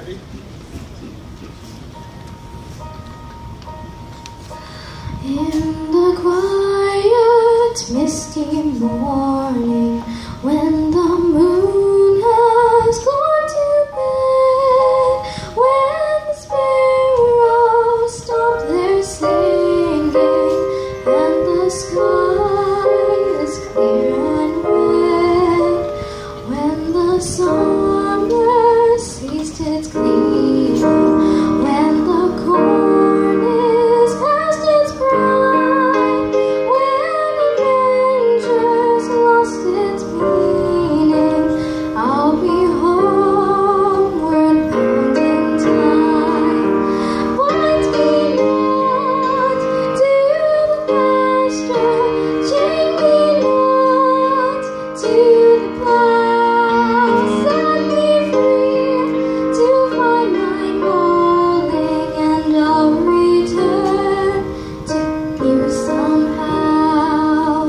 Ready? In the quiet, misty morning, when the moon has gone to bed, when the sparrows stop their singing, and the sky is clear and red, when the summer ceased its gleaming, when the corn is past its prime, when adventure's lost its meaning, I'll be homeward bound in time. Point me not to the pasture, chain me not to the plough, set me free to find my calling, and I'll return to you somehow.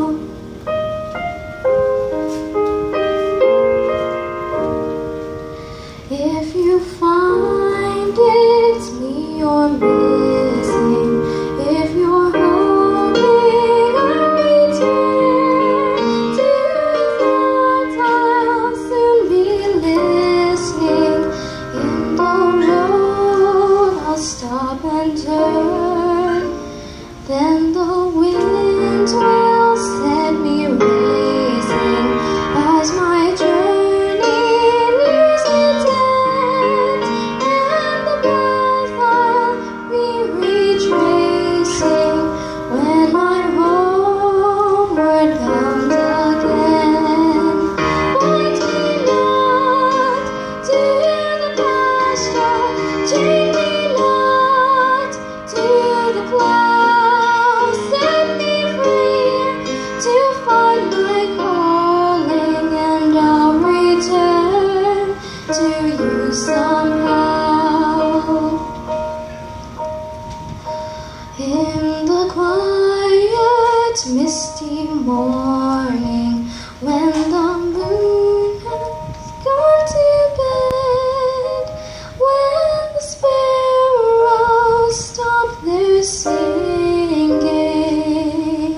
If you find it's me you're missing, if you're hoping I'll return to your thoughts, I'll soon be listening. In the road I'll stop and turn, then the wind will set me racing as my journey nears its end, and the path I'll be retracing when I'm homeward bound again. Point me not to the pasture, chain me not to the plough, set me free to find my calling, and I'll return to you somehow. In the quiet, misty morning, when the moon has gone to bed, when the sparrows stop their singing,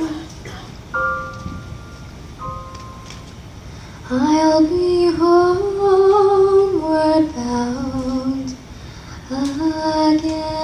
I'll be homeward bound again.